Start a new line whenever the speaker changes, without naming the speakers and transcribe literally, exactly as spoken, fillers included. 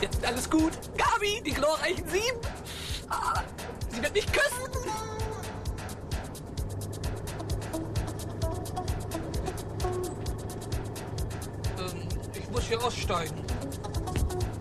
Jetzt alles gut. Gabi, die glorreichen Sieben. Ah, sie wird mich küssen. Ähm, ich muss hier aussteigen.